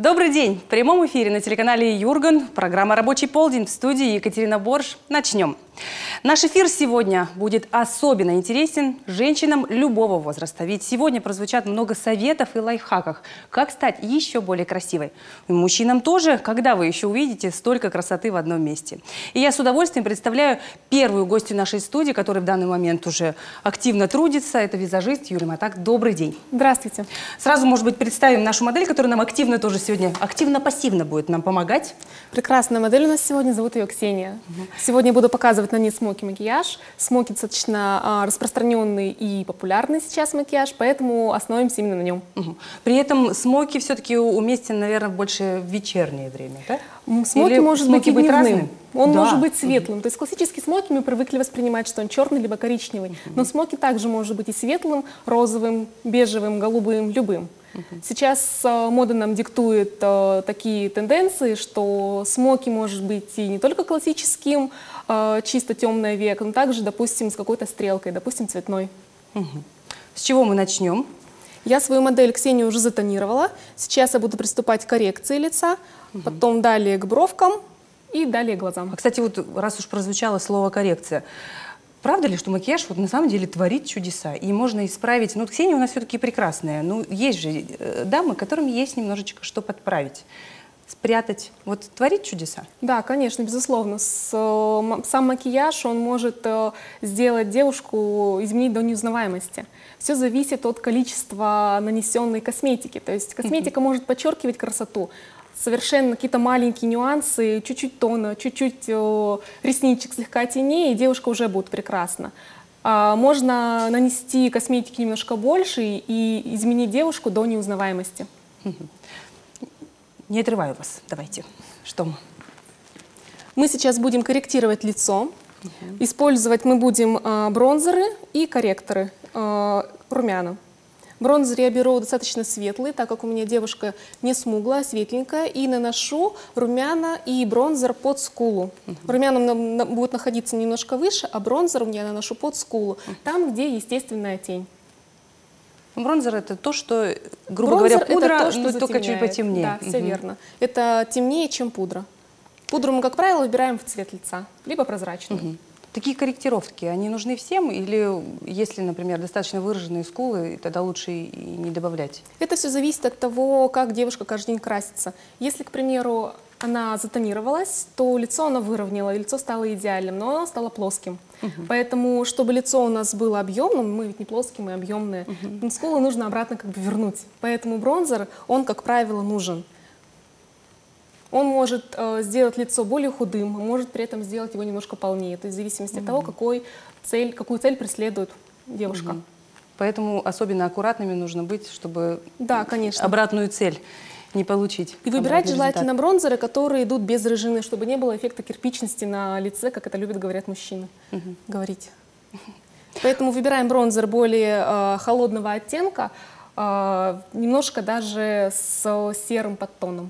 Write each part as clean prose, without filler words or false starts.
Добрый день! В прямом эфире на телеканале Юрган. Программа «Рабочий полдень» в студии Екатерина Борш. Начнем. Наш эфир сегодня будет особенно интересен женщинам любого возраста. Ведь сегодня прозвучат много советов и лайфхаков, как стать еще более красивой. И мужчинам тоже, когда вы еще увидите столько красоты в одном месте. И я с удовольствием представляю первую гостью нашей студии, которая в данный момент уже активно трудится. Это визажист Юлия Матак. Добрый день! Здравствуйте! Сразу, может быть, представим нашу модель, которая нам активно тоже сегодня, активно-пассивно будет нам помогать. Прекрасная модель у нас сегодня, зовут ее Ксения. Сегодня я буду показывать на ней смоки-макияж. Смоки достаточно распространенный и популярный сейчас макияж, поэтому остановимся именно на нем. При этом смоки все-таки уместен, наверное, больше в вечернее время, да? Смоки может быть и дневным. Разным? Он может быть светлым. То есть классический смоки мы привыкли воспринимать, что он черный либо коричневый. Но смоки также может быть и светлым, розовым, бежевым, голубым, любым. Сейчас мода нам диктует такие тенденции, что смоки может быть и не только классическим, чисто темное веко, но также, допустим, с какой-то стрелкой, допустим, цветной. С чего мы начнем? Я свою модель Ксению уже затонировала. Сейчас я буду приступать к коррекции лица, потом далее к бровкам и далее к глазам. Кстати, вот раз уж прозвучало слово «коррекция», правда ли, что макияж вот на самом деле творит чудеса? И можно исправить... Ну, Ксения у нас все-таки прекрасная. Ну, есть же дамы, которым есть немножечко что подправить, спрятать. Вот творит чудеса? Да, конечно, безусловно. Сам макияж, он может сделать девушку, изменить до неузнаваемости. Все зависит от количества нанесенной косметики. То есть косметика может подчеркивать красоту. Совершенно какие-то маленькие нюансы, чуть-чуть тона, чуть-чуть ресничек слегка теней, и девушка уже будет прекрасна. Можно нанести косметики немножко больше и изменить девушку до неузнаваемости. Не отрываю вас. Давайте. Что мы? Мы сейчас будем корректировать лицо. Использовать мы будем бронзеры и корректоры, румяна. Бронзер я беру достаточно светлый, так как у меня девушка не смуглая, светленькая, и наношу румяна и бронзер под скулу. Румяна будет находиться немножко выше, а бронзером я наношу под скулу, там, где естественная тень. Бронзер — это то, что, грубо говоря, пудра, но только чуть потемнее. Да, все верно. Это темнее, чем пудра. Пудру мы, как правило, выбираем в цвет лица, либо прозрачную. Такие корректировки, они нужны всем? Или если, например, достаточно выраженные скулы, тогда лучше и не добавлять? Это все зависит от того, как девушка каждый день красится. Если, к примеру, она затонировалась, то лицо она выровняла, и лицо стало идеальным, но оно стало плоским. Поэтому, чтобы лицо у нас было объемным, мы ведь не плоские, мы объемные, скулы нужно обратно как бы вернуть. Поэтому бронзер, он, как правило, нужен. Он может сделать лицо более худым, может при этом сделать его немножко полнее. То есть в зависимости от того, какую цель преследует девушка. Поэтому особенно аккуратными нужно быть, чтобы конечно, обратную цель не получить. И выбирать желательно бронзеры, которые идут без рыжины, чтобы не было эффекта кирпичности на лице, как это любят, говорят мужчины, говорить. Поэтому выбираем бронзер более холодного оттенка, немножко даже с серым подтоном.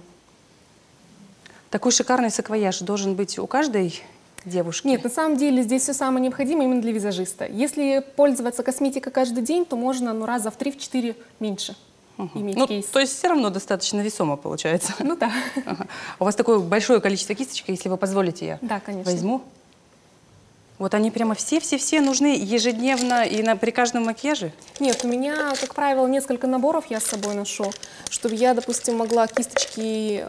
Такой шикарный саквояж должен быть у каждой девушки? Нет, на самом деле здесь все самое необходимое именно для визажиста. Если пользоваться косметикой каждый день, то можно раза в 3-4 меньше иметь кейс. То есть все равно достаточно весомо получается? Ну да. У вас такое большое количество кисточек, если вы позволите, я возьму. Вот они прямо все-все-все нужны ежедневно и при каждом макияже? Нет, у меня, как правило, несколько наборов я с собой ношу, чтобы я, допустим, могла кисточки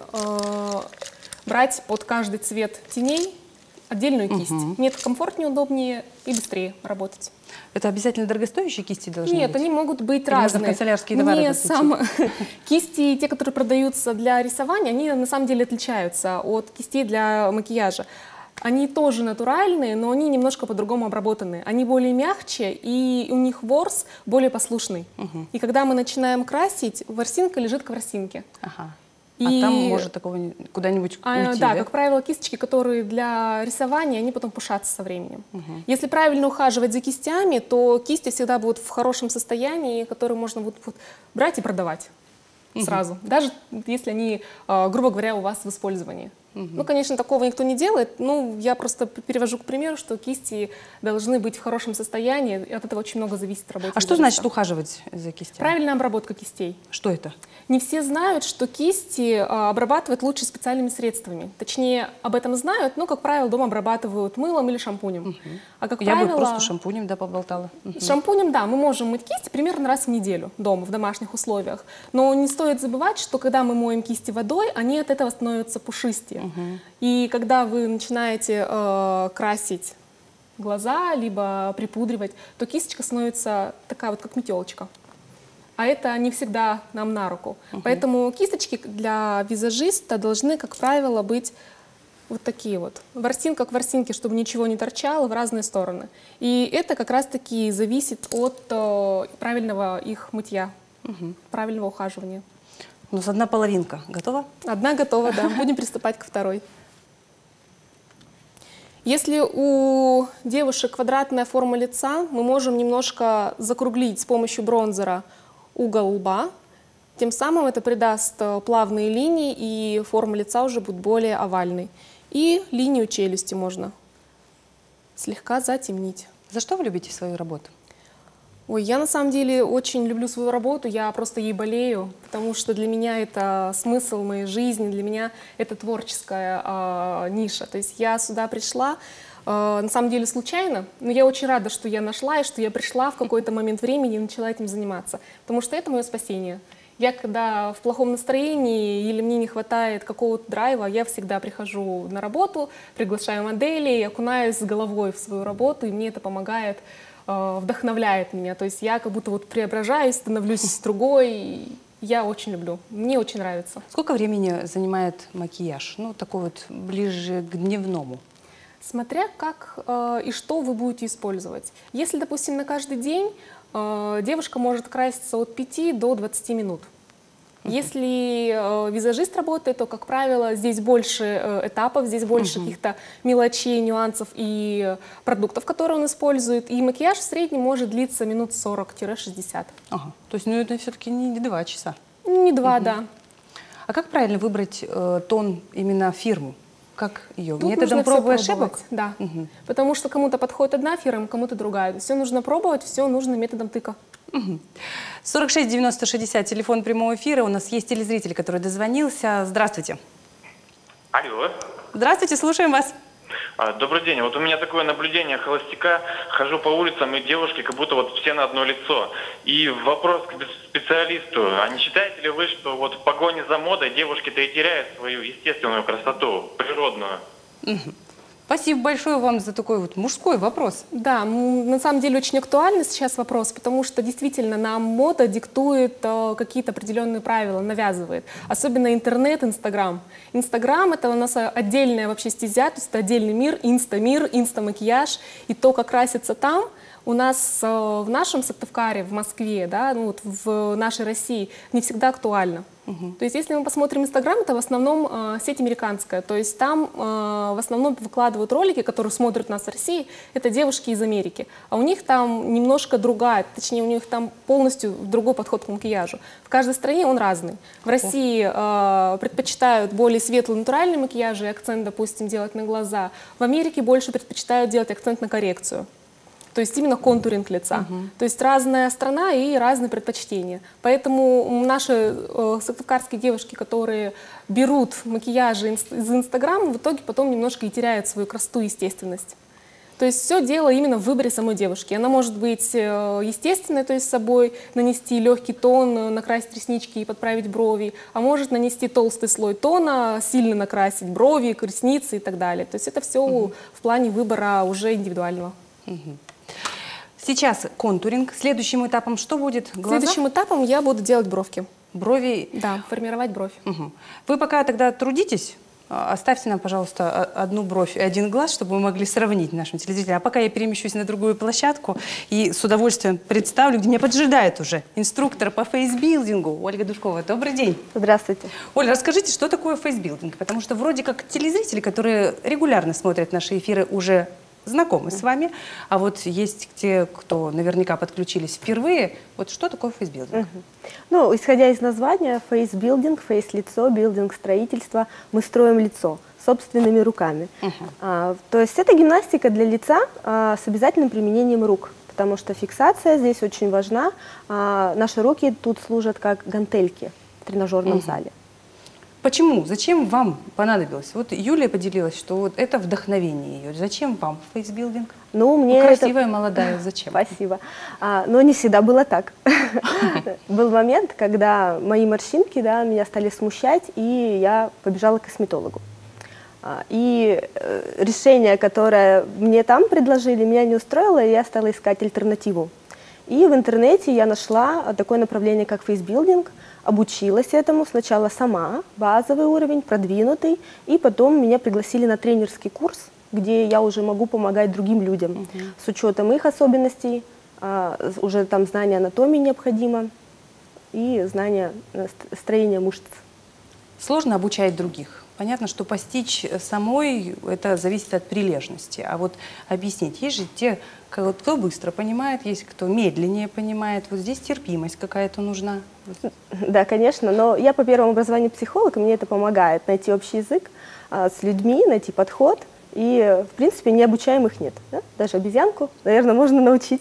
брать под каждый цвет теней отдельную кисть. Мне это комфортнее, удобнее и быстрее работать. Это обязательно дорогостоящие кисти должны быть? Нет, они могут быть разные. Канцелярские товары Кисти, те, которые продаются для рисования, они на самом деле отличаются от кистей для макияжа. Они тоже натуральные, но они немножко по-другому обработаны. Они более мягче, и у них ворс более послушный. И когда мы начинаем красить, ворсинка лежит к ворсинке. А там может такого куда-нибудь уйти, да, как правило, кисточки, которые для рисования, они потом пушатся со временем. Если правильно ухаживать за кистями, то кисти всегда будут в хорошем состоянии, которые можно будет брать и продавать сразу, даже если они, грубо говоря, у вас в использовании. Ну, конечно, такого никто не делает. Ну, я просто перевожу к примеру, что кисти должны быть в хорошем состоянии, и от этого очень много зависит от работы. А что значит ухаживать за кистями? Правильная обработка кистей. Что это? Не все знают, что кисти обрабатывают лучше специальными средствами. Точнее, об этом знают, но, как правило, дома обрабатывают мылом или шампунем. А как Я правило, бы просто шампунем, да, поболтала. шампунем, да, мы можем мыть кисти примерно раз в неделю дома, в домашних условиях. Но не стоит забывать, что когда мы моем кисти водой, они от этого становятся пушистее. И когда вы начинаете красить глаза, либо припудривать, то кисточка становится такая вот, как метелочка. А это не всегда нам на руку. Поэтому кисточки для визажиста должны, как правило, быть вот такие вот. Ворсинка к ворсинке, чтобы ничего не торчало в разные стороны. И это как раз-таки зависит от правильного их мытья, правильного ухаживания. У нас одна половинка. Готова? Одна готова, да. Будем приступать ко второй. Если у девушек квадратная форма лица, мы можем немножко закруглить с помощью бронзера угол лба. Тем самым это придаст плавные линии, и форма лица уже будет более овальной. И линию челюсти можно слегка затемнить. За что вы любите свою работу? Ой, я на самом деле очень люблю свою работу, я просто ей болею, потому что для меня это смысл моей жизни, для меня это творческая ниша. То есть я сюда пришла на самом деле случайно, но я очень рада, что я нашла и что я пришла в какой-то момент времени и начала этим заниматься, потому что это мое спасение. Я когда в плохом настроении или мне не хватает какого-то драйва, я всегда прихожу на работу, приглашаю моделей, окунаюсь с головой в свою работу, и мне это помогает, вдохновляет меня. То есть я как будто вот преображаюсь, становлюсь другой. Я очень люблю, мне очень нравится. Сколько времени занимает макияж? Ну, такой вот ближе к дневному. Смотря как и что вы будете использовать. Если, допустим, на каждый день девушка может краситься от 5 до 20 минут. Если визажист работает, то, как правило, здесь больше этапов, здесь больше каких-то мелочей, нюансов и продуктов, которые он использует. И макияж в среднем может длиться минут 40-60. Ага. То есть, ну, это все-таки не 2 часа. Не 2, да. А как правильно выбрать тон, именно фирму? Как ее? Тут Методом проб и ошибок? Да. Потому что кому-то подходит одна фирма, кому-то другая. Все нужно пробовать, все нужно методом тыка. 46 90 60, телефон прямого эфира. У нас есть телезритель, который дозвонился. Здравствуйте. Алло. Здравствуйте, слушаем вас. Добрый день. Вот у меня такое наблюдение холостяка. Хожу по улицам, и девушки как будто вот все на одно лицо. И вопрос к специалисту. А не считаете ли вы, что вот в погоне за модой девушки-то и теряют свою естественную красоту, природную? Спасибо большое вам за такой вот мужской вопрос. Да, на самом деле очень актуальный сейчас вопрос, потому что действительно нам мода диктует какие-то определенные правила, навязывает. Особенно интернет, Инстаграм. Инстаграм — это у нас отдельная вообще стезя, то есть это отдельный мир, инстамир, инстамакияж. И то, как красится там, у нас в нашем Сыктывкаре, в Москве, да, ну вот в нашей России не всегда актуально. То есть если мы посмотрим Инстаграм, это в основном сеть американская, то есть там в основном выкладывают ролики, которые смотрят нас в России, это девушки из Америки, а у них там немножко другая, точнее у них там полностью другой подход к макияжу. В каждой стране он разный. В России предпочитают более светлый натуральный макияж и акцент, допустим, делать на глаза. В Америке больше предпочитают делать акцент на коррекцию. То есть именно контуринг лица. То есть разная страна и разные предпочтения. Поэтому наши сыктывкарские девушки, которые берут макияжи из Инстаграма, в итоге потом немножко и теряют свою красоту и естественность. То есть все дело именно в выборе самой девушки. Она может быть естественной, то есть с собой нанести легкий тон, накрасить реснички и подправить брови, а может нанести толстый слой тона, сильно накрасить брови, ресницы и так далее. То есть это все в плане выбора уже индивидуального. Сейчас контуринг. Следующим этапом что будет? Глаза? Следующим этапом я буду делать бровки. Брови? Да, формировать бровь. Вы пока тогда трудитесь, оставьте нам, пожалуйста, одну бровь и один глаз, чтобы мы могли сравнить нашим телезрителям. А пока я перемещусь на другую площадку и с удовольствием представлю, где меня поджидает уже инструктор по фейсбилдингу Ольга Душкова. Добрый день. Здравствуйте. Оля, расскажите, что такое фейсбилдинг? Потому что вроде как телезрители, которые регулярно смотрят наши эфиры, уже знакомы с вами, а вот есть те, кто наверняка подключились впервые. Вот что такое фейсбилдинг? Ну, исходя из названия, фейсбилдинг, фейс-лицо, билдинг, строительство, мы строим лицо собственными руками. То есть это гимнастика для лица с обязательным применением рук, потому что фиксация здесь очень важна. Наши руки тут служат как гантельки в тренажерном зале. Почему? Зачем вам понадобилось? Вот Юлия поделилась, что вот это вдохновение ее. Зачем вам фейсбилдинг? Ну, мне красивая, молодая, зачем? Спасибо. Но не всегда было так. Был момент, когда мои морщинки, да, меня стали смущать, и я побежала к косметологу. И решение, которое мне там предложили, меня не устроило, и я стала искать альтернативу. И в интернете я нашла такое направление, как фейсбилдинг, обучилась этому сначала сама, базовый уровень, продвинутый, и потом меня пригласили на тренерский курс, где я уже могу помогать другим людям с учетом их особенностей, уже там знание анатомии необходимо и знание строения мышц. Сложно обучать других. Понятно, что постичь самой, это зависит от прилежности. А вот объяснить, есть же те, кто быстро понимает, есть кто медленнее понимает. Вот здесь терпимость какая-то нужна. Да, конечно, но я по первому образованию психолог, и мне это помогает найти общий язык с людьми, найти подход. И, в принципе, необучаемых нет. Да? Даже обезьянку, наверное, можно научить.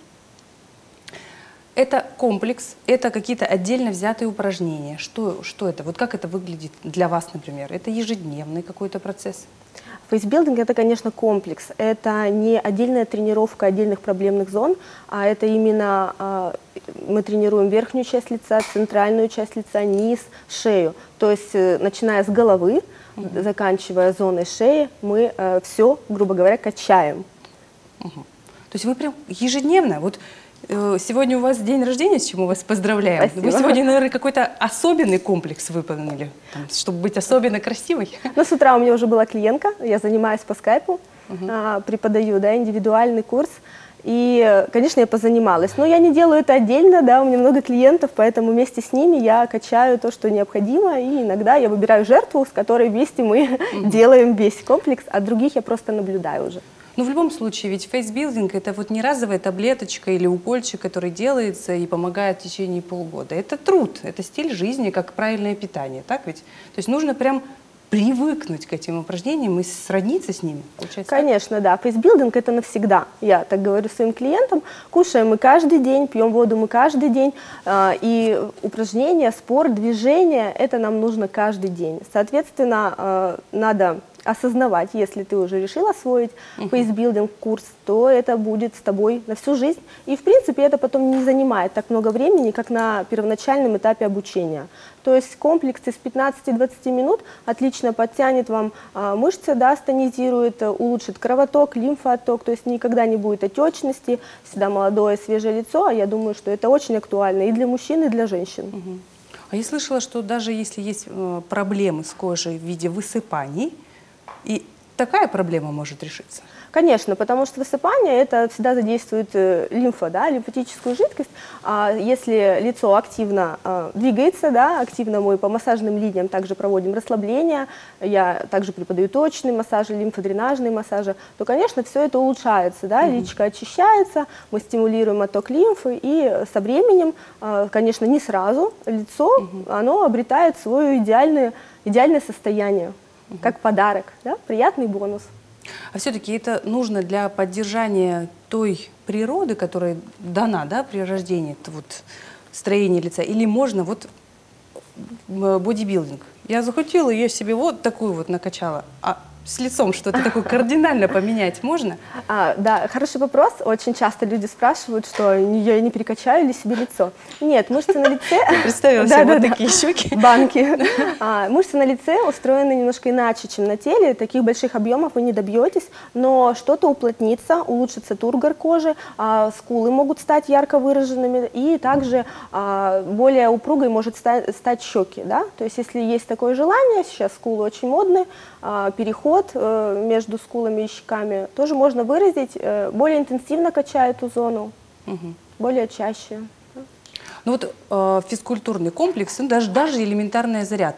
Это комплекс, это какие-то отдельно взятые упражнения. Что это? Вот как это выглядит для вас, например? Это ежедневный какой-то процесс? Фейсбилдинг – это, конечно, комплекс. Это не отдельная тренировка отдельных проблемных зон, а это именно мы тренируем верхнюю часть лица, центральную часть лица, низ, шею. То есть, начиная с головы, заканчивая зоной шеи, мы все, грубо говоря, качаем. То есть вы прям ежедневно? Вот сегодня у вас день рождения, с чем мы вас поздравляем. Спасибо. Вы сегодня, наверное, какой-то особенный комплекс выполнили, чтобы быть особенно красивой. Ну, с утра у меня уже была клиентка, я занимаюсь по скайпу, преподаю, да, индивидуальный курс. И, конечно, я позанималась. Но я не делаю это отдельно, да, у меня много клиентов, поэтому вместе с ними я качаю то, что необходимо. И иногда я выбираю жертву, с которой вместе мы делаем весь комплекс, а других я просто наблюдаю уже. Но в любом случае, ведь фейсбилдинг – это вот не разовая таблеточка или укольчик, который делается и помогает в течение полгода. Это труд, это стиль жизни, как правильное питание, так ведь? То есть нужно прям привыкнуть к этим упражнениям и сродниться с ними, получается? Конечно, да. Фейсбилдинг – это навсегда. Я так говорю своим клиентам. Кушаем мы каждый день, пьем воду мы каждый день. И упражнения, спорт, движение – это нам нужно каждый день. Соответственно, надо осознавать, если ты уже решил освоить фейсбилдинг курс, то это будет с тобой на всю жизнь. И в принципе это потом не занимает так много времени, как на первоначальном этапе обучения. То есть комплекс из 15-20 минут отлично подтянет вам мышцы, да, стонизирует, улучшит кровоток, лимфоотток, то есть никогда не будет отечности, всегда молодое свежее лицо. А я думаю, что это очень актуально и для мужчин, и для женщин. А я слышала, что даже если есть проблемы с кожей в виде высыпаний, и такая проблема может решиться? Конечно, потому что высыпание – это всегда задействует лимфа, да, лимфатическую жидкость. А если лицо активно двигается, да, активно мы по массажным линиям также проводим расслабление, я также преподаю точные массажи, лимфодренажные массажи, то, конечно, все это улучшается, да, личико очищается, мы стимулируем отток лимфы, и со временем, конечно, не сразу, лицо, оно обретает свое идеальное состояние. Как подарок, да? Приятный бонус. А все-таки это нужно для поддержания той природы, которая дана, да, при рождении, это вот строение лица, или можно вот бодибилдинг? Я захотела, я себе вот такую вот накачала, а с лицом что-то такое кардинально поменять можно? Да, хороший вопрос. Очень часто люди спрашивают, что я не перекачаю ли себе лицо. Нет, мышцы на лице... Представила себе вот такие щеки. Банки. Мышцы на лице устроены немножко иначе, чем на теле. Таких больших объемов вы не добьетесь, но что-то уплотнится, улучшится тургор кожи, скулы могут стать ярко выраженными, и также более упругой может стать щеки. Да? То есть если есть такое желание, сейчас скулы очень модны, переход между скулами и щеками тоже можно выразить, более интенсивно качая эту зону, более чаще. Ну вот физкультурный комплекс, даже элементарная зарядка,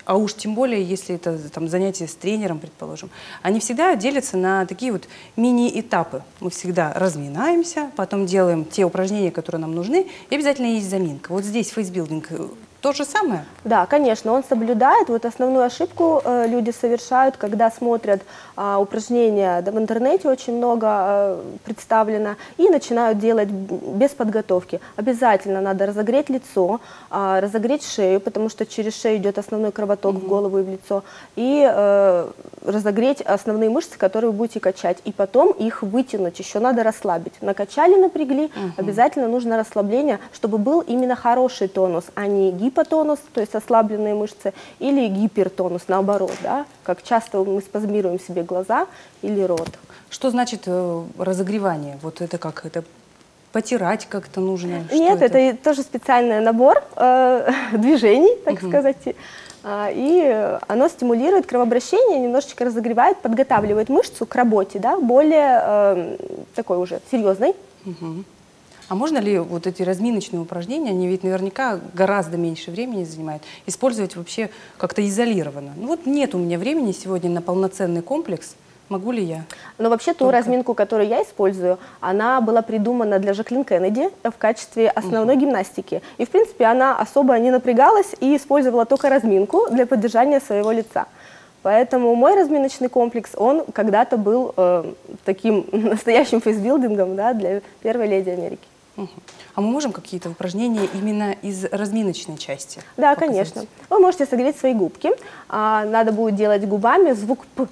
а уж тем более, если это там занятие с тренером, предположим, они всегда делятся на такие вот мини-этапы. Мы всегда разминаемся, потом делаем те упражнения, которые нам нужны, и обязательно есть заминка. Вот здесь фейсбилдинг то же самое? Да, конечно, он соблюдает. Вот основную ошибку люди совершают, когда смотрят упражнения, да, в интернете очень много представлено, и начинают делать без подготовки. Обязательно надо разогреть лицо, разогреть шею, потому что через шею идет основной кровоток в голову и в лицо, и разогреть основные мышцы, которые вы будете качать, и потом их вытянуть, еще надо расслабить. Накачали, напрягли, обязательно нужно расслабление, чтобы был именно хороший тонус, а не гипотонус, то есть ослабленные мышцы, или гипертонус, наоборот, да, как часто мы спазмируем себе глаза или рот. Что значит разогревание? Вот это как? Это потирать как-то нужно? Нет, это тоже специальный набор движений, так сказать, и оно стимулирует кровообращение, немножечко разогревает, подготавливает мышцу к работе, да, более такой уже серьезной. А можно ли вот эти разминочные упражнения, они ведь наверняка гораздо меньше времени занимают, использовать вообще как-то изолированно? Ну вот нет у меня времени сегодня на полноценный комплекс, могу ли я? Но вообще ту разминку, которую я использую, она была придумана для Жаклин Кеннеди в качестве основной гимнастики. И в принципе она особо не напрягалась и использовала только разминку для поддержания своего лица. Поэтому мой разминочный комплекс, он когда-то был таким настоящим фейсбилдингом, да, для первой леди Америки. А мы можем какие-то упражнения именно из разминочной части? Да, показать? конечно. Вы можете согреть свои губки. Надо будет делать губами звук «п».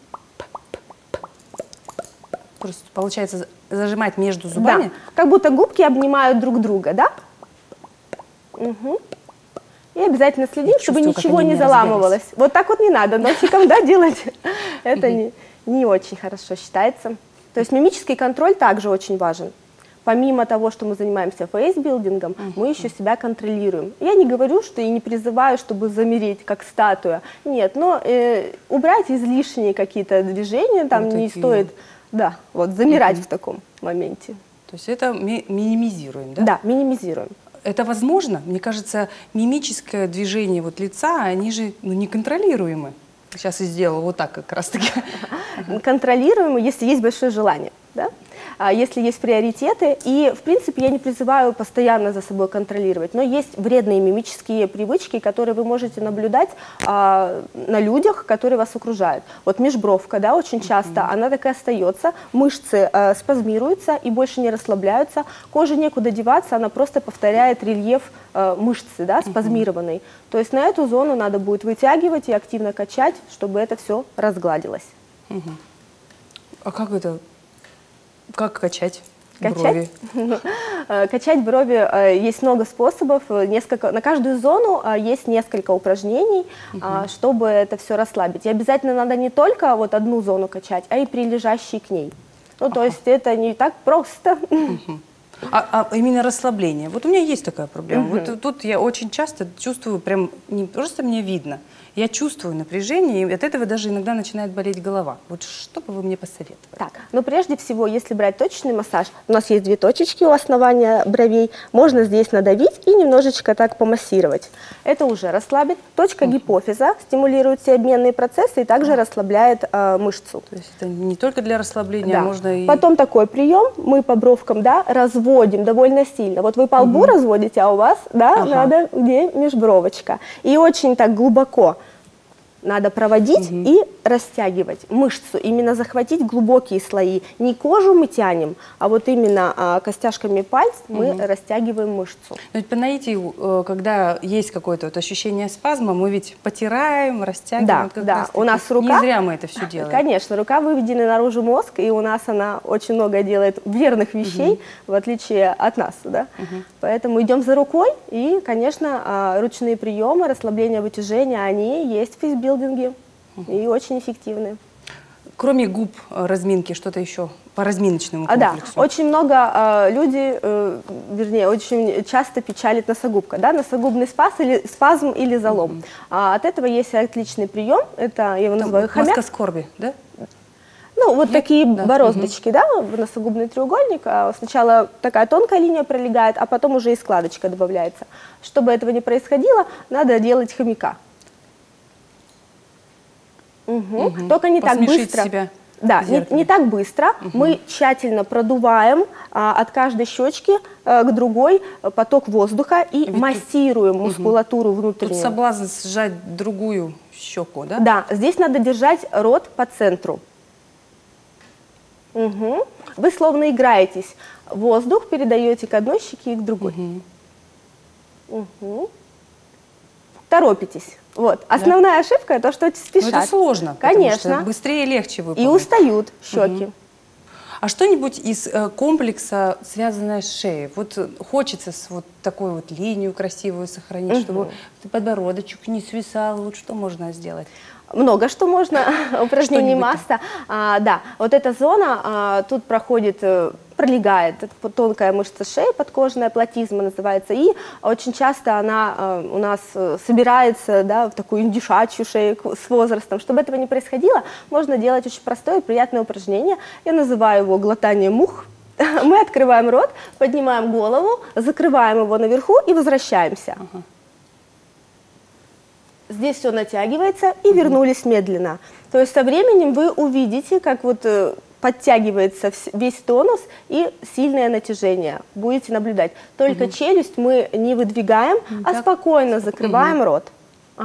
Просто, получается, зажимать между зубами? Да, как будто губки обнимают друг друга, да? И обязательно следим, чтобы ничего не заламывалось. Вот так вот не надо носиком, да, делать. Это не очень хорошо считается. То есть мимический контроль также очень важен. Помимо того, что мы занимаемся фейсбилдингом, мы еще себя контролируем. Я не говорю, что и не призываю, чтобы замереть, как статуя. Нет, но убрать излишние какие-то движения, там вот не стоит, да, вот замирать в таком моменте. То есть это минимизируем, да? Да, минимизируем. Это возможно? Мне кажется, мимическое движение вот лица, они же неконтролируемы. Сейчас и сделала вот так как раз-таки. Контролируемы, если есть большое желание, да? Если есть приоритеты. И, в принципе, я не призываю постоянно за собой контролировать, но есть вредные мимические привычки, которые вы можете наблюдать на людях, которые вас окружают. Вот межбровка, да, очень часто, она так и остается, мышцы спазмируются и больше не расслабляются, коже некуда деваться, она просто повторяет рельеф мышцы, да, спазмированной. То есть на эту зону надо будет вытягивать и активно качать, чтобы это все разгладилось. А как это? Как качать брови? Качать брови есть много способов, на каждую зону есть несколько упражнений, чтобы это все расслабить. И обязательно надо не только вот одну зону качать, а и прилежащие к ней. Ну, то есть это не так просто. А именно расслабление. Вот у меня есть такая проблема. Вот тут я очень часто чувствую, прям не просто мне видно, я чувствую напряжение, и от этого даже иногда начинает болеть голова. Вот что бы вы мне посоветовали? Так, ну прежде всего, если брать точечный массаж, у нас есть 2 точечки у основания бровей, можно здесь надавить и немножечко так помассировать. Это уже расслабит. Точка гипофиза стимулирует все обменные процессы и также расслабляет мышцу. То есть это не только для расслабления, да. а можно и... Потом такой прием, мы по бровкам, да, разводим довольно сильно. Вот вы по лбу разводите, а у вас, да, надо где межбровочка. И очень так глубоко надо проводить и растягивать мышцу, именно захватить глубокие слои. Не кожу мы тянем, а вот именно костяшками пальцев мы растягиваем мышцу. Но ведь по наитию, когда есть какое-то вот ощущение спазма, мы ведь потираем, растягиваем. Да, да. У нас рука... Не зря мы это все делаем. Конечно, рука выведена наружу мозг, и у нас она очень много делает верных вещей, в отличие от нас. Да? Поэтому идем за рукой, и, конечно, ручные приемы, расслабление, вытяжение, они есть в фейсбилдинге и очень эффективны. Кроме губ разминки, что-то еще по разминочному комплексу? Да, очень много люди, вернее, очень часто печалит носогубка, да, носогубный спазм или залом. От этого есть отличный прием, это я его называю хомяк. Маска скорби, да? Ну, вот такие бороздочки, да, в носогубный треугольник. Сначала такая тонкая линия пролегает, а потом уже и складочка добавляется. Чтобы этого не происходило, надо делать хомяка. Только не так Посмешить быстро. себя Да, в зеркале. не так быстро. Мы тщательно продуваем от каждой щечки к другой поток воздуха и массируем мускулатуру Тут внутреннюю. соблазн сжать другую щеку, да? Да, здесь надо держать рот по центру. Вы словно играетесь. Воздух передаете к одной щеке и к другой. Торопитесь. Вот. Основная ошибка – то, что спешат. Но это сложно, Конечно. потому что быстрее и легче выполнить. И устают щеки. А что-нибудь из комплекса, связанное с шеей? Вот хочется вот такую вот линию красивую сохранить, чтобы подбородочек не свисал. Вот что можно сделать? Много что можно, упражнений масса. Да, вот эта зона, тут пролегает тонкая мышца шеи, подкожная платизма называется, и очень часто она у нас собирается, да, в такую индюшачью шею с возрастом. Чтобы этого не происходило, можно делать очень простое и приятное упражнение. Я называю его глотание мух. Мы открываем рот, поднимаем голову, закрываем его наверху и возвращаемся. Здесь все натягивается и вернулись медленно. То есть со временем вы увидите, как вот подтягивается весь тонус и сильное натяжение. Будете наблюдать. Только челюсть мы не выдвигаем, а спокойно закрываем рот. То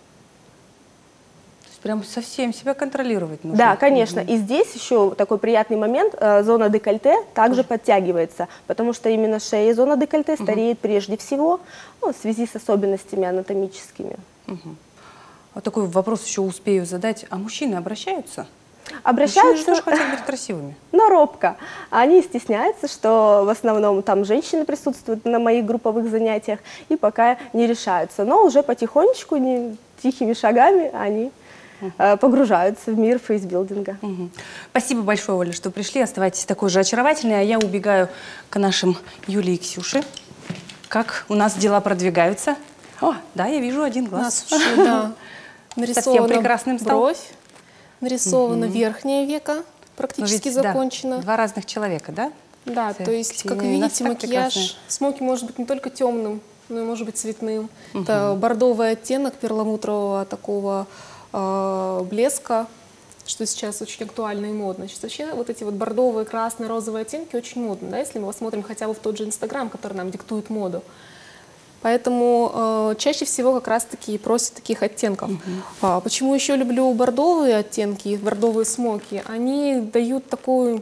есть прям совсем себя контролировать нужно. Да, конечно. И здесь еще такой приятный момент. Зона декольте также подтягивается, потому что именно шея и зона декольте стареет прежде всего, в связи с особенностями анатомическими. Вот такой вопрос еще успею задать. А мужчины обращаются? Обращаются, Мужчины же тоже хотят быть красивыми. но робко. Они стесняются, что в основном там женщины присутствуют на моих групповых занятиях и пока не решаются. Но уже потихонечку, тихими шагами они погружаются в мир фейсбилдинга. Спасибо большое, Оля, что пришли. Оставайтесь такой же очаровательной. А я убегаю к нашим Юле и Ксюше. Как у нас дела продвигаются? О, да, я вижу один глаз. У нас уже, нарисована прекрасным стал. бровь, нарисована верхнее веко, практически закончено. Да, два разных человека, да? Да, то есть, как вы видите, макияж смоки может быть не только темным, но и может быть цветным. Это бордовый оттенок перламутрового такого блеска, что сейчас очень актуально и модно. Сейчас вообще вот эти вот бордовые, красные, розовые оттенки очень модны, да, если мы посмотрим хотя бы в тот же Инстаграм, который нам диктует моду. Поэтому чаще всего как раз-таки просят таких оттенков. Почему еще люблю бордовые оттенки, бордовые смоки? Они дают такую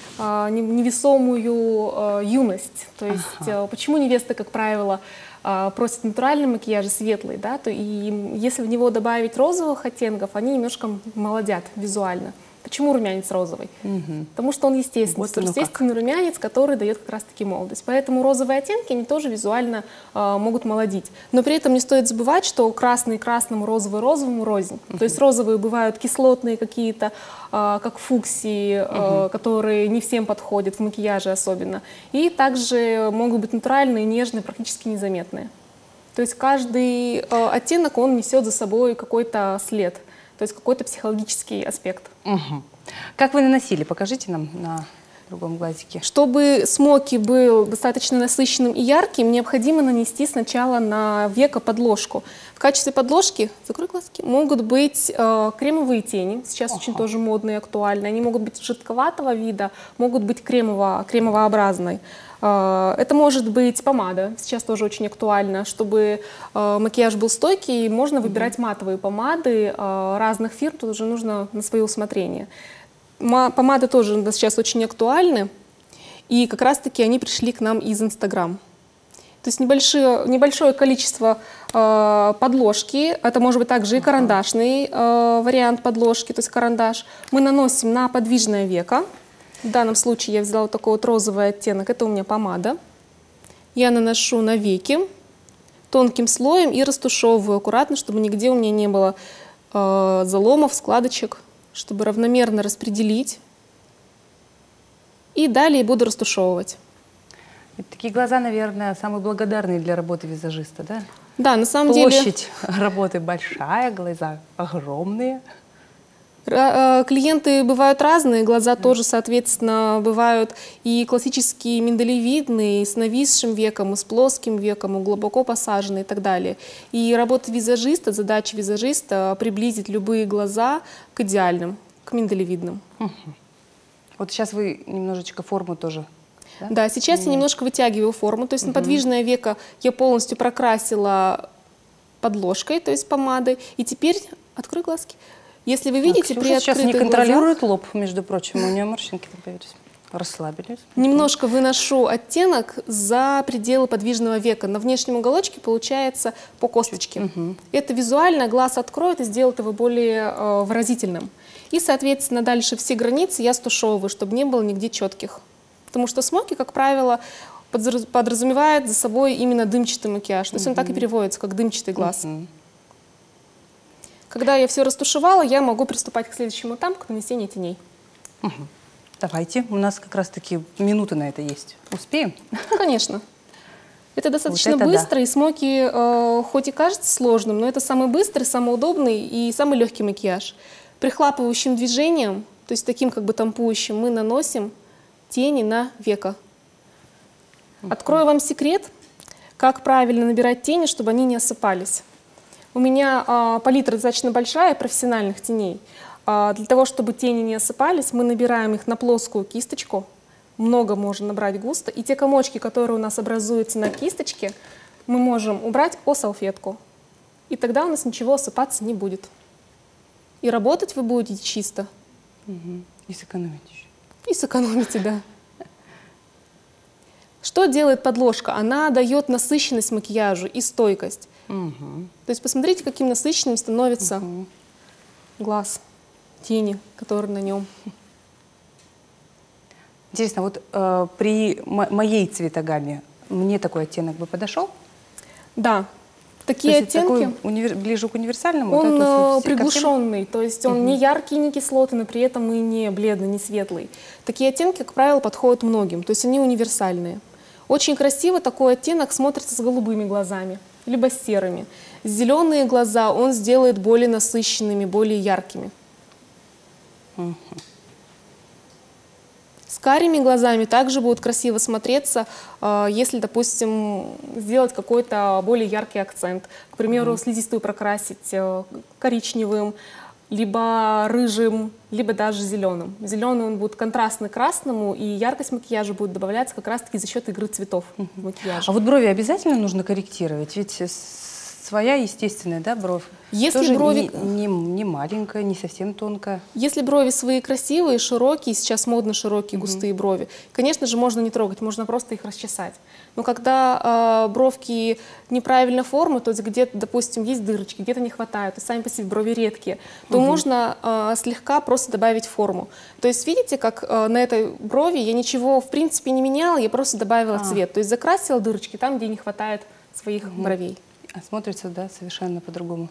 невесомую юность. То есть почему невесты, как правило, просят натуральный макияж, светлый, да? И если в него добавить розовых оттенков, они немножко молодят визуально. Почему румянец розовый? Потому что он естественный, Вот естественный румянец, который дает как раз-таки молодость. Поэтому розовые оттенки, они тоже визуально могут молодить. Но при этом не стоит забывать, что красный красному, розовый розовому рознь. То есть розовые бывают кислотные какие-то, как фуксии, которые не всем подходят, в макияже особенно. И также могут быть натуральные, нежные, практически незаметные. То есть каждый оттенок, он несет за собой какой-то след. То есть какой-то психологический аспект. Как вы наносили? Покажите нам на другом глазике. Чтобы смоки был достаточно насыщенным и ярким, необходимо нанести сначала на веко подложку. В качестве подложки, закрой глазки, могут быть кремовые тени, сейчас очень тоже модные и актуальные. Они могут быть жидковатого вида, могут быть кремовообразной. Это может быть помада, сейчас тоже очень актуально. Чтобы макияж был стойкий, можно выбирать матовые помады разных фирм, тут уже нужно на свое усмотрение. Помады тоже сейчас очень актуальны, и как раз-таки они пришли к нам из Инстаграм. То есть небольшое количество подложки, это может быть также и карандашный вариант подложки, то есть карандаш, мы наносим на подвижное веко. В данном случае я взяла вот такой вот розовый оттенок, это у меня помада. Я наношу на веки тонким слоем и растушевываю аккуратно, чтобы нигде у меня не было заломов, складочек, чтобы равномерно распределить. И далее буду растушевывать. Такие глаза, наверное, самые благодарные для работы визажиста, да? Да, на самом деле... Площадь работы большая, глаза огромные. Клиенты бывают разные, глаза тоже, соответственно, бывают и классические миндалевидные, и с нависшим веком, и с плоским веком, и глубоко посаженные и так далее. И работа визажиста, задача визажиста — приблизить любые глаза к идеальным, к миндалевидным. Вот сейчас вы немножечко форму тоже. Да, да, сейчас я немножко вытягиваю форму, то есть на подвижное веко я полностью прокрасила подложкой, то есть помадой, и теперь открой глазки. Если вы видите, при сейчас не открытых контролирует глазах, лоб, между прочим, у нее морщинки там появились. Расслабились. немножко выношу оттенок за пределы подвижного века. На внешнем уголочке получается по косточке. Это визуально глаз откроет и сделает его более выразительным. И, соответственно, дальше все границы я стушевываю, чтобы не было нигде четких. Потому что смоки, как правило, подразумевает за собой именно дымчатый макияж. То есть он так и переводится, как дымчатый глаз. Когда я все растушевала, я могу приступать к следующему этапу, к нанесению теней. Давайте, у нас как раз-таки минуты на это есть. Успеем? Конечно. Это достаточно Вот это быстро, и смоки хоть и кажется сложным, но это самый быстрый, самый удобный и самый легкий макияж. Прихлапывающим движением, то есть таким как бы тампующим, мы наносим тени на веко. Открою вам секрет, как правильно набирать тени, чтобы они не осыпались. У меня палитра достаточно большая профессиональных теней. Для того, чтобы тени не осыпались, мы набираем их на плоскую кисточку. Много можно набрать густо. И те комочки, которые у нас образуются на кисточке, мы можем убрать о салфетку. И тогда у нас ничего осыпаться не будет. И работать вы будете чисто. И сэкономить еще. И сэкономите, да. Что делает подложка? Она дает насыщенность макияжу и стойкость. То есть посмотрите, каким насыщенным становится глаз, тени, которые на нем. Интересно, вот при моей цветогамме мне такой оттенок бы подошел? Да. Такие оттенки, ближе к универсальному? он да, приглушенный, то есть он не яркий, не кислотный, но при этом и не бледный, не светлый. Такие оттенки, как правило, подходят многим, то есть они универсальные. Очень красиво такой оттенок смотрится с голубыми глазами, либо с серыми. Зеленые глаза он сделает более насыщенными, более яркими. С карими глазами также будут красиво смотреться, если, допустим, сделать какой-то более яркий акцент. К примеру, слизистую прокрасить коричневым, либо рыжим, либо даже зеленым. Зеленый он будет контрастный красному, и яркость макияжа будет добавляться как раз-таки за счет игры цветов в макияже. А вот брови обязательно нужно корректировать? Ведь своя естественная, да, бровь? Если тоже брови не маленькая, не совсем тонкая. Если брови свои красивые, широкие, сейчас модно широкие, густые брови, конечно же, можно не трогать, можно просто их расчесать. Но когда бровки неправильной формы, то есть где-то, допустим, есть дырочки, где-то не хватает, и сами по себе брови редкие, то можно слегка просто добавить форму. То есть видите, как на этой брови я ничего в принципе не меняла, я просто добавила цвет. То есть закрасила дырочки там, где не хватает своих бровей. А смотрится, да, совершенно по-другому.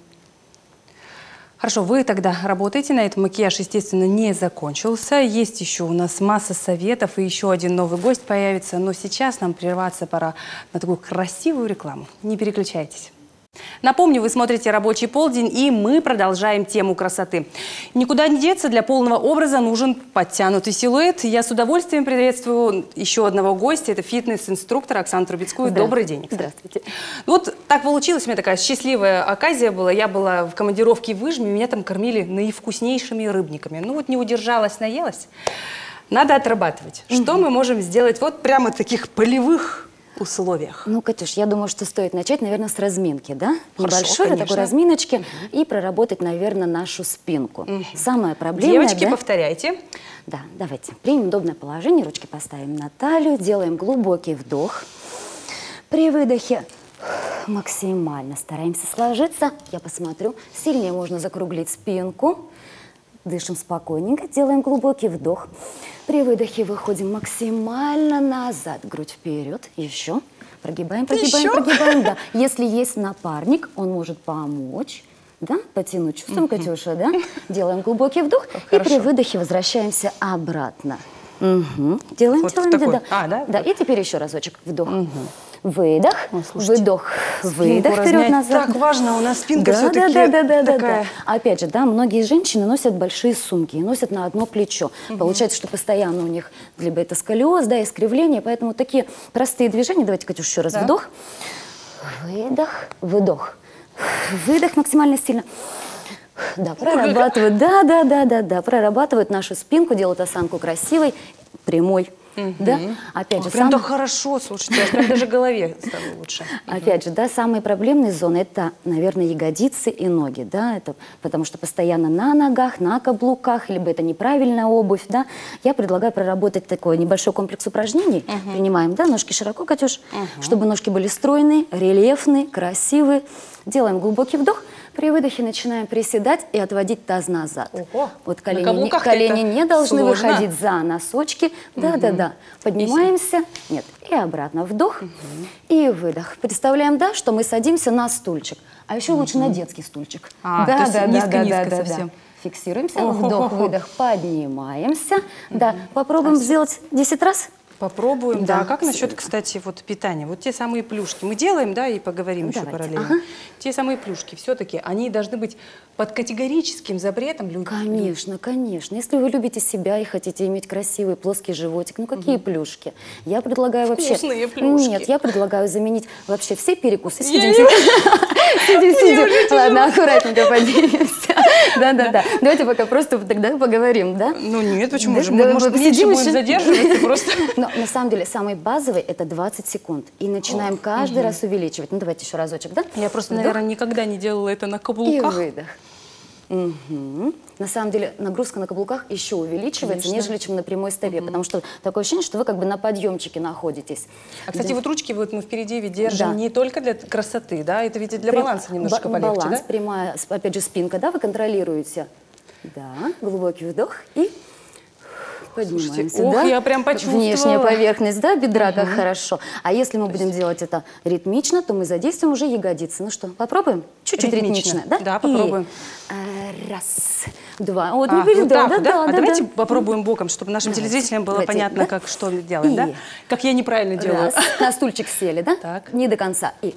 Хорошо, вы тогда работаете, на этом макияж, естественно, не закончился. Есть еще у нас масса советов, и еще один новый гость появится. Но сейчас нам прерваться пора на такую красивую рекламу. Не переключайтесь. Напомню, вы смотрите «Рабочий полдень», и мы продолжаем тему красоты. Никуда не деться, для полного образа нужен подтянутый силуэт. Я с удовольствием приветствую еще одного гостя. Это фитнес-инструктор Оксану Трубецкую. Добрый день. Здравствуйте. Вот так получилось, у меня такая счастливая оказия была. Я была в командировке в Ижме, меня там кормили наивкуснейшими рыбниками. Ну вот не удержалась, наелась. Надо отрабатывать. Что мы можем сделать вот прямо в таких полевых условиях? Ну, Катюш, я думаю, что стоит начать, наверное, с разминки, да? Хорошо, Небольшой конечно. такой разминочки и проработать, наверное, нашу спинку. Самое проблемное, Девочки, да? повторяйте. Да, давайте. Примем удобное положение, ручки поставим на талию, делаем глубокий вдох. При выдохе максимально стараемся сложиться. Я посмотрю, сильнее можно закруглить спинку. Дышим спокойненько, делаем глубокий вдох. При выдохе выходим максимально назад, грудь вперед. Еще. Прогибаем, прогибаем, прогибаем. Да. Если есть напарник, он может помочь. Да? Потянуть. Чувствуем, Катюша, да? Делаем глубокий вдох. И при выдохе возвращаемся обратно. Делаем, Вот делаем, такой. да. А, да? Да, и теперь еще разочек. Вдох. выдох, выдох, выдох, вперед-назад. Так важно, у нас спинка Да, все-таки такая. Опять же, да, многие женщины носят большие сумки, носят на одно плечо. Получается, что постоянно у них либо это сколиоз, да, искривление, поэтому такие простые движения. Давайте, Катюш, еще раз вдох, выдох, выдох, выдох максимально сильно. Да, прорабатывают, да, прорабатывают нашу спинку, делают осанку красивой, прямой. Да? Опять же, Прям так хорошо, слушайте, аж прям даже голове стало лучше. Опять же, да, самые проблемные зоны – это, наверное, ягодицы и ноги, да, это потому что постоянно на ногах, на каблуках, либо это неправильная обувь, да. Я предлагаю проработать такой небольшой комплекс упражнений. Принимаем, да, ножки широко, Катюш, чтобы ножки были стройные, рельефные, красивые. Делаем глубокий вдох. При выдохе начинаем приседать и отводить таз назад. Ого, Вот колени не должны сложно. выходить за носочки. Да. Поднимаемся. Нет. И обратно. Вдох и выдох. Представляем, да, что мы садимся на стульчик. А еще лучше на детский стульчик. То есть низко-низко совсем. Фиксируемся. Вдох, выдох. Поднимаемся. Да. Попробуем сделать 10 раз. Попробуем, Да. да. А как насчет, кстати, вот питания? Вот те самые плюшки мы делаем, да, и поговорим еще Давайте. параллельно. Те самые плюшки, все-таки, они должны быть под категорическим запретом. Конечно, конечно. Если вы любите себя и хотите иметь красивый плоский животик, ну какие плюшки? Я предлагаю вообще... Вкусные плюшки. Нет, я предлагаю заменить вообще все перекусы. Сидим. Ладно, аккуратненько поднимемся. Да. Давайте пока просто тогда поговорим, да? Ну нет, почему же? Да, Мы, может, меньше посидим будем еще. задерживаться просто. Но на самом деле самый базовый это 20 секунд. И начинаем каждый раз увеличивать. Ну давайте еще разочек, да? Я просто, Вдох. наверное, никогда не делала это на И каблуках. выдох. На самом деле нагрузка на каблуках еще увеличивается, Конечно. нежели чем на прямой стопе, потому что такое ощущение, что вы как бы на подъемчике находитесь. А, кстати, вот ручки вот мы впереди ведь держим Да. не только для красоты, да, это ведь и для баланса немножко полегче, Баланс, да? прямая, опять же, спинка, да, вы контролируете. Да, глубокий вдох и поднимаемся. Слушайте, ох, да? я прям почувствовала. Внешняя поверхность, да, бедра, как хорошо. А если мы будем делать это ритмично, то мы задействуем уже ягодицы. Ну что, попробуем? Чуть-чуть Ритмично. ритмично, да? Да, попробуем. И, раз, два. Вот, Вот да, так, да, да? да, А да, давайте да. попробуем боком, чтобы нашим телезрителям было Давайте, понятно, да? как что делать, И да? Как я неправильно делаю. Раз. На стульчик сели, да? Так. Не до конца. И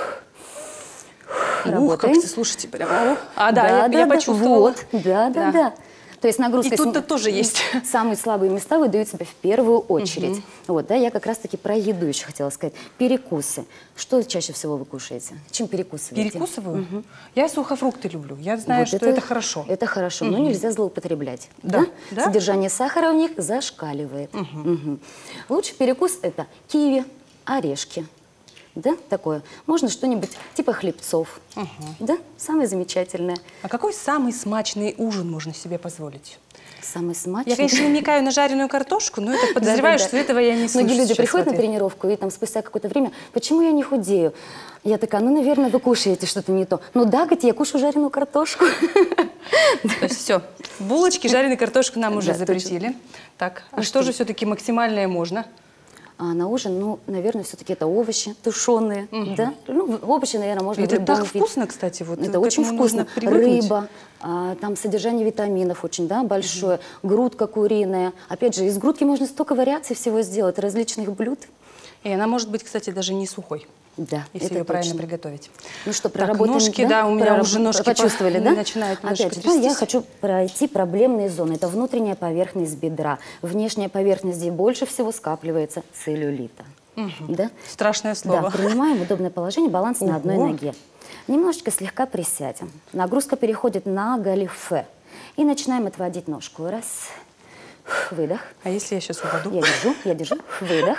Ух, работаем. как слушайте, прям. Я почувствовала. Вот, да. То есть нагрузка... И тут-то тоже есть. Самые слабые места выдают себя в первую очередь. Вот, да, я как раз-таки про еду еще хотела сказать. Перекусы. Что чаще всего вы кушаете? Чем перекусываете? Перекусываю? Я сухофрукты люблю. Я знаю, Вот что это хорошо. Это хорошо, но нельзя злоупотреблять. Да. Да? Да? Содержание сахара в них зашкаливает. Лучший перекус – это киви, орешки. Да, такое. Можно что-нибудь типа хлебцов. Да, самое замечательное. А какой самый смачный ужин можно себе позволить? Самый смачный. Я, конечно, намекаю на жареную картошку, но это подозреваю, Да-да-да. что этого я не слышу. Многие люди сейчас приходят в на ответ. тренировку и там спустя какое-то время, почему я не худею? Я такая, ну, наверное, вы кушаете что-то не то. Ну да, говорит, я кушаю жареную картошку. То есть все, булочки, жареную картошку нам уже Да, запретили. Так, а что же все-таки максимальное можно? А на ужин, ну, наверное, все-таки это овощи тушеные, да? Ну, овощи, наверное, можно Это в любом так виде. вкусно, кстати. Вот Это к очень этому вкусно. нужно привыкнуть. Рыба, там содержание витаминов очень, да, большое. Грудка куриная. Опять же, из грудки можно столько вариаций всего сделать, различных блюд. И она может быть, кстати, даже не сухой, Да, если это ее правильно точно. приготовить. Ну что, Так, проработаем, ножки, да, у меня уже ножки почувствовали, да? начинают немножко Опять же, да, я трястись. хочу пройти проблемные зоны. Это внутренняя поверхность бедра. Внешняя поверхность, где больше всего скапливается целлюлита. Да? Страшное Да, слово. принимаем удобное положение, баланс на одной Ого. ноге. Немножечко слегка присядем. Нагрузка переходит на галифе. И начинаем отводить ножку. Раз, выдох. А если я сейчас упаду? Я держу, выдох.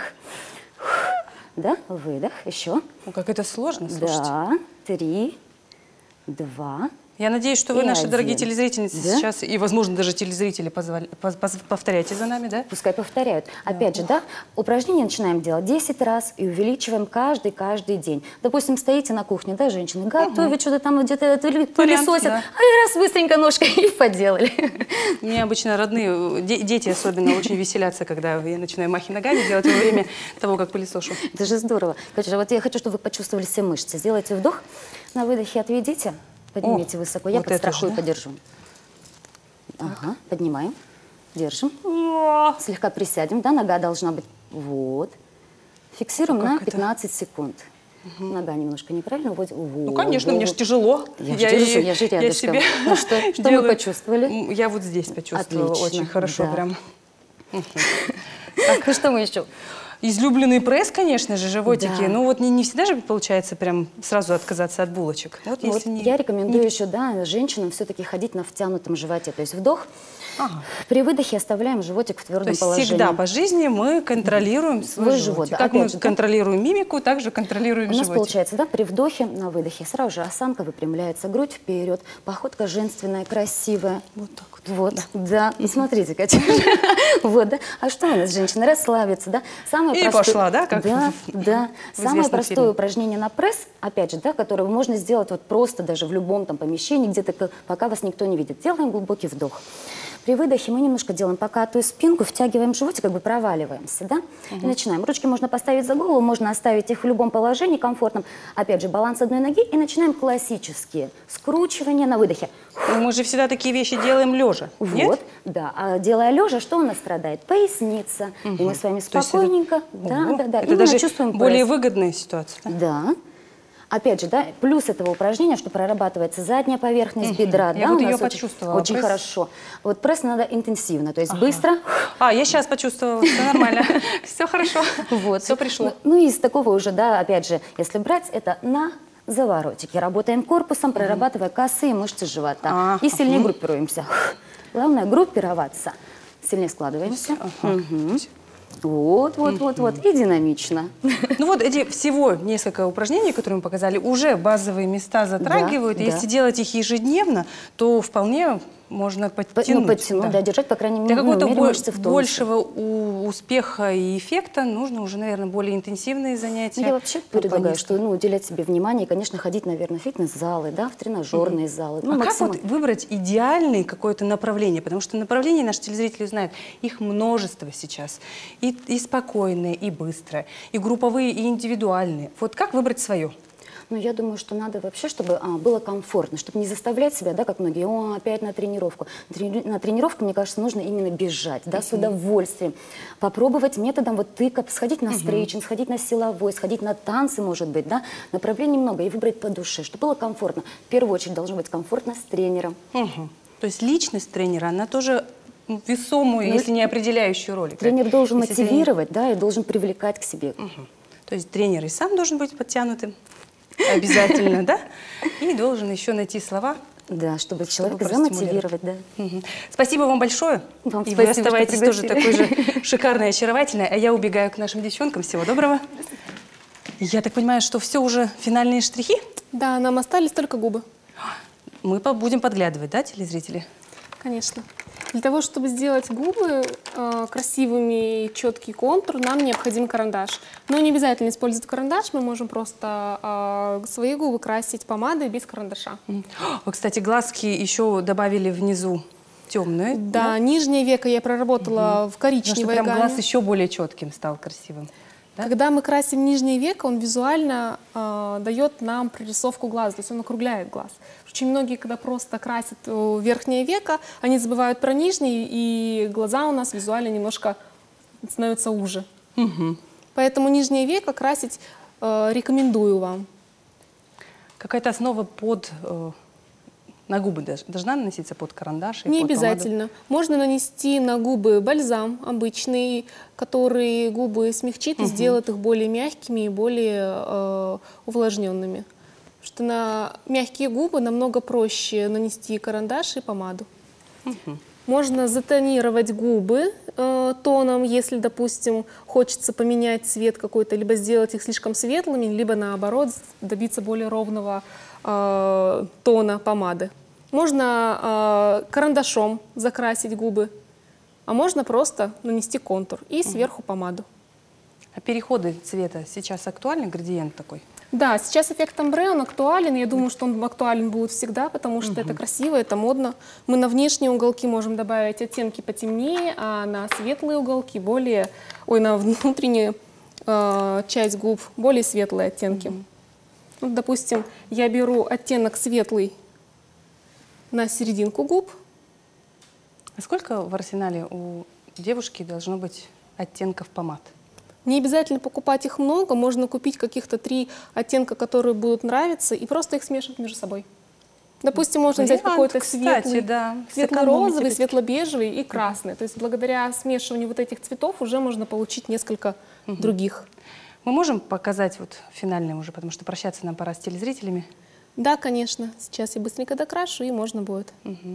Да, выдох, еще. О, как это сложно, слушайте. Да, 3, 2. Я надеюсь, что вы, И наши дорогие один. телезрительницы, Да? сейчас, и, возможно, даже телезрители, повторяйте за нами, да? Пускай повторяют. Опять же, да, упражнения начинаем делать 10 раз и увеличиваем каждый день. Допустим, стоите на кухне, да, женщины, готовят что-то там, где-то пылесосят, да. а и раз быстренько ножкой и поделали. У меня обычно родные, дети особенно, очень веселятся, когда я начинаю махи ногами делать во время того, как пылесошу. Это же здорово. Катюша, вот я хочу, чтобы вы почувствовали все мышцы. Сделайте вдох, на выдохе отведите, поднимите высоко. Я вот это подстрахую, же, да? подержу. Ага, поднимаем, держим. Слегка присядем, да, нога должна быть, вот. Фиксируем Как на это? 15 секунд. Нога немножко неправильно уводит. Ну, конечно, мне же тяжело. Я же держу, я же я рядышком. себе Ну, что мы делаю. почувствовали? Я вот здесь почувствовала Отлично, очень хорошо да. прям. Ну, что мы еще? Излюбленный пресс, конечно же, животики. Да. Ну вот не всегда же получается прям сразу отказаться от булочек. Вот Вот если не... я рекомендую еще, да, женщинам все-таки ходить на втянутом животе. То есть вдох, Ага. при выдохе оставляем животик в То твердом есть положении. всегда по жизни мы контролируем свой живот. да. Как мы Опять же, да. контролируем мимику, так же контролируем У нас животик. получается, да, при вдохе, на выдохе сразу же осанка выпрямляется, грудь вперед, походка женственная, красивая. Вот так вот. Вот, да. И смотрите, Катя. Вот, да. А что у нас, женщины, расслабиться, да? Самое И простое- пошла, да, как Да, да. в Самое известном простое фильме. упражнение на пресс, опять же, да, которое можно сделать вот просто даже в любом там помещении, где-то, пока вас никто не видит. Делаем глубокий вдох. При выдохе мы немножко делаем покатую спинку, втягиваем животик, как бы проваливаемся, да? И начинаем. Ручки можно поставить за голову, можно оставить их в любом положении комфортном. Опять же, баланс одной ноги. И начинаем классические скручивания на выдохе. Ну, мы же всегда такие вещи делаем лежа. Вот, да. А делая лежа, что у нас страдает? Поясница. И мы с вами То есть спокойненько, Ого. да. Это Именно даже чувствуем более пресс. выгодная ситуация. Да? Да. Опять же, да, плюс этого упражнения, что прорабатывается задняя поверхность бедра. Я да, вот у ее нас почувствовала. Очень Пресс. хорошо. Вот пресс надо интенсивно, то есть быстро. А, я сейчас почувствовала, все нормально, все хорошо, Вот. все пришло. Ну, из такого уже, да, опять же, если брать, это на заворотике. Работаем корпусом, прорабатывая косые мышцы живота. И сильнее группируемся. Главное группироваться. Сильнее складываемся. Мгм. Вот. И динамично. Ну вот эти всего несколько упражнений, которые мы показали, уже базовые места затрагивают. И да. если делать их ежедневно, то вполне можно подтянуть. Подтянуть, да, держать, по крайней Для мере, какого-то мышцы в тонусе. большего успеха и эффекта нужно уже, наверное, более интенсивные занятия. Я вообще предлагаю, что уделять себе внимание и, конечно, ходить, наверное, в фитнес-залы, да, в тренажерные залы. А как вот выбрать идеальное какое-то направление? Потому что направлений наши телезрители знают, их множество сейчас. И спокойные, и быстрые, и групповые, и индивидуальные. Вот как выбрать свое? Ну, я думаю, что надо вообще, чтобы было комфортно, чтобы не заставлять себя, да, как многие, опять на тренировку. На тренировку, мне кажется, нужно именно бежать, да, с удовольствием. Попробовать методом вот тыка, сходить на стрейчинг, сходить на силовой, сходить на танцы, может быть, да. Направлений много, и выбрать по душе, чтобы было комфортно. В первую очередь должно быть комфортно с тренером. То есть личность тренера, она тоже весомую, если не определяющую роль. Тренер должен Если мотивировать, да, и должен привлекать к себе. То есть тренер и сам должен быть подтянутым, обязательно, да? И должен еще найти слова. Да, чтобы человека простимулировать. замотивировать, да. Спасибо вам большое. Вам И вы спасибо, что оставайтесь тоже пригласили. такой же шикарной и очаровательной. А я убегаю к нашим девчонкам. Всего доброго. Я так понимаю, что все уже финальные штрихи? Да, нам остались только губы. Мы будем подглядывать, да, телезрители? Конечно. Для того, чтобы сделать губы красивыми и четкий контур, нам необходим карандаш. Но не обязательно использовать карандаш, мы можем просто свои губы красить помадой без карандаша. Вы, кстати, глазки еще добавили внизу темные. Да, нижнее веко я проработала в Потому что коричневой прям гамме. глаз еще более четким стал, красивым. Да? Когда мы красим нижнее веко, он визуально дает нам прорисовку глаза, то есть он округляет глаз. Очень многие, когда просто красят верхнее веко, они забывают про нижнее, и глаза у нас визуально немножко становятся уже. Поэтому нижнее веко красить рекомендую вам. Какая-то основа на губы должна наноситься под карандаш? И Не под помаду? обязательно. Можно нанести на губы бальзам обычный, который губы смягчит и сделает их более мягкими и более увлажненными. Потому что на мягкие губы намного проще нанести карандаш и помаду. Можно затонировать губы тоном, если, допустим, хочется поменять цвет какой-то, либо сделать их слишком светлыми, либо наоборот добиться более ровного тона помады. Можно карандашом закрасить губы, а можно просто нанести контур и сверху помаду. А переходы цвета сейчас актуальный градиент такой? Да, сейчас эффект омбре, он актуален. Я думаю, что он актуален будет всегда, потому что это красиво, это модно. Мы на внешние уголки можем добавить оттенки потемнее, а на светлые уголки на внутреннюю часть губ более светлые оттенки. Вот, допустим, я беру оттенок светлый на серединку губ. А сколько в арсенале у девушки должно быть оттенков помад? Не обязательно покупать их много, можно купить каких-то 3 оттенка, которые будут нравиться, и просто их смешивать между собой. Допустим, можно взять какой-то светлый, да, светло-розовый, светло-бежевый и красный. То есть благодаря смешиванию вот этих цветов уже можно получить несколько других. Мы можем показать вот финальный уже, потому что прощаться нам пора с телезрителями. Да, конечно. Сейчас я быстренько докрашу, и можно будет.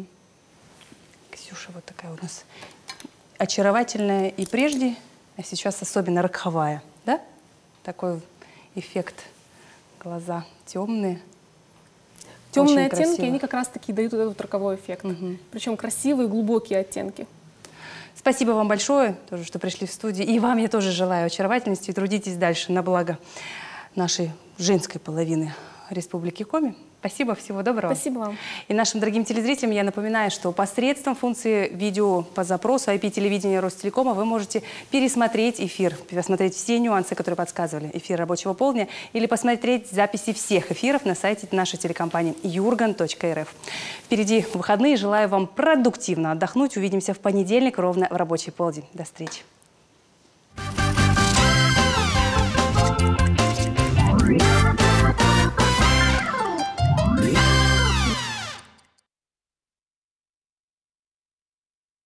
Ксюша вот такая у нас очаровательная и прежде, а сейчас особенно роковая, да? Такой эффект. Глаза темные. Темные Очень оттенки, красиво. они как раз-таки дают этот роковой эффект. Причем красивые, глубокие оттенки. Спасибо вам большое, тоже, что пришли в студию. И вам я тоже желаю очаровательности. И трудитесь дальше на благо нашей женской половины Республики Коми. Спасибо, всего доброго. Спасибо вам. И нашим дорогим телезрителям я напоминаю, что посредством функции видео по запросу IP-телевидения Ростелекома вы можете пересмотреть эфир, посмотреть все нюансы, которые подсказывали эфир рабочего полдня, или посмотреть записи всех эфиров на сайте нашей телекомпании jurgen.rf. Впереди выходные. Желаю вам продуктивно отдохнуть. Увидимся в понедельник ровно в рабочий полдень. До встречи.